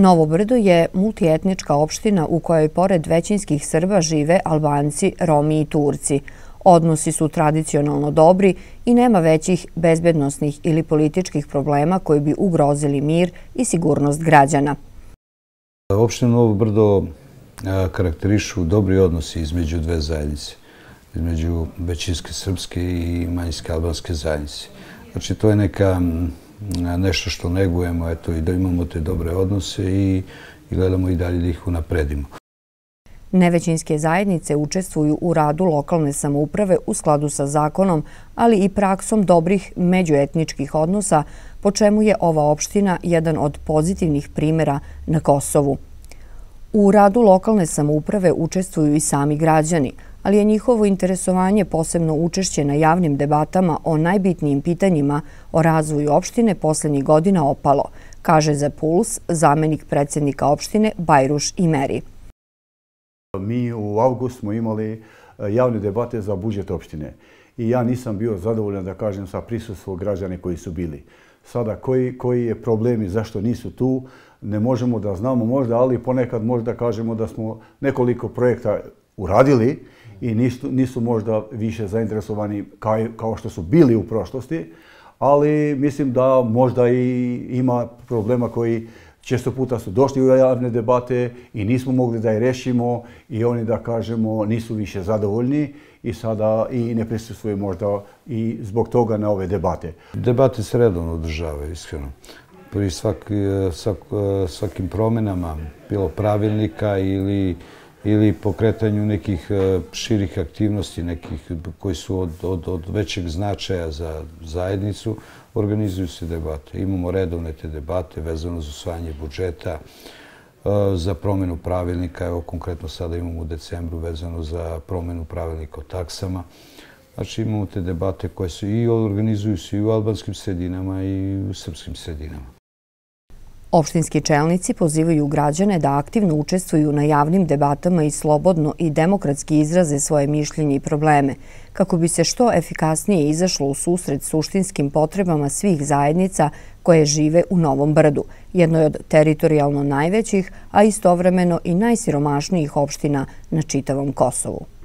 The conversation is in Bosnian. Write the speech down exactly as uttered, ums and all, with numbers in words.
Novo Brdo je multietnička opština u kojoj pored većinskih Srba žive Albanci, Romi i Turci. Odnosi su tradicionalno dobri i nema većih bezbednosnih ili političkih problema koji bi ugrozili mir i sigurnost građana. Opštinu Novo Brdo karakterišu dobri odnosi između dve zajednice, između većinske srpske i manjinske albanske zajednice. Znači, to je neka nešto što negujemo, eto, i da imamo te dobre odnose i gledamo i dalje da ih unapredimo. Nevećinske zajednice učestvuju u radu lokalne samouprave u skladu sa zakonom, ali i praksom dobrih međuetničkih odnosa, po čemu je ova opština jedan od pozitivnih primjera na Kosovu. U radu lokalne samouprave učestvuju i sami građani, ali je njihovo interesovanje, posebno učešće na javnim debatama o najbitnijim pitanjima o razvoju opštine poslednjih godina opalo, kaže za Puls zamenik predsjednika opštine Bajruš Imeri. Mi u avgustu smo imali javne debate za budžet opštine i ja nisam bio zadovoljan, da kažem, sa prisustvom građana koji su bili. Sada, koji, koji je problem i zašto nisu tu, ne možemo da znamo možda, ali ponekad možda kažemo da smo nekoliko projekta uradili i nisu, nisu možda više zainteresovani kao, kao što su bili u prošlosti, ali mislim da možda i ima problema koji često puta su došli u javne debate i nismo mogli da je rešimo i oni, da kažemo, nisu više zadovoljni i sada i ne prisustvuju možda i zbog toga na ove debate. Debate se redovno održavaju, iskreno. Pri svak, svak, svakim promjenama, bilo pravilnika ili, ili pokretanju nekih širih aktivnosti, nekih koji su od, od, od većeg značaja za zajednicu, organizuju se debate. Imamo redovne te debate vezano za usvajanje budžeta, za promjenu pravilnika. Evo, konkretno sada imamo u decembru vezano za promjenu pravilnika o taksama. Znači, imamo te debate koje se i organizuju se i u albanskim sredinama i u srpskim sredinama. Opštinski čelnici pozivaju građane da aktivno učestvuju na javnim debatama i slobodno i demokratski izraze svoje mišljenje i probleme, kako bi se što efikasnije izašlo u susret suštinskim potrebama svih zajednica koje žive u Novom Brdu, jednoj od teritorijalno najvećih, a istovremeno i najsiromašnijih opština na čitavom Kosovu.